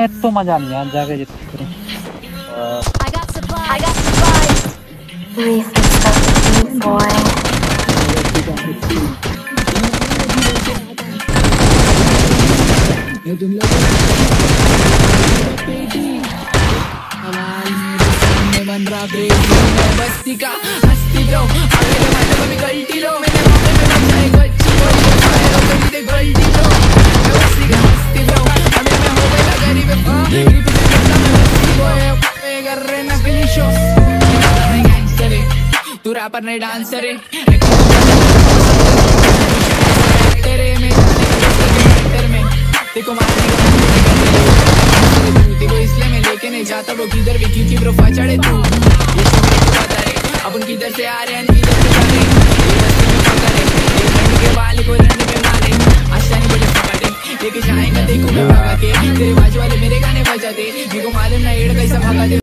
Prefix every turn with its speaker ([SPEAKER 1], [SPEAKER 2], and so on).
[SPEAKER 1] तो मजा नहीं यार जाके जितने
[SPEAKER 2] I got supplies.
[SPEAKER 3] बन रहा बस्ती का हस्ती ब्रो अगर मैं कभी गलती लो मैंने मौके में बचाए गच्ची कोई फायर कभी दे गलती लो मैं बस्ती का हस्ती ब्रो अभी मैं हो गया गरीब रिपीट करता मैं बस्ती बॉय कर रहे नकली शो मैं गैंगस्टर है तू रैपर नहीं डांसर है तेरे में कैरेक्टर में देखो मारने को इसलिए मैं लेके नहीं जाता वो किधर भी क्योंकि ब्रो चढ़े तू ये बता रे अपन किधर से आ रहे हैं किधर से जा रहे हैं के वाले को रंग में मारे आशानी बड़े पकड़े लेके जाएंगे देखो मैं भागा के तेरे बाजू वाले मेरे गाने बजा दे मेरे को मालूम ना एड़ कैसा भागा दे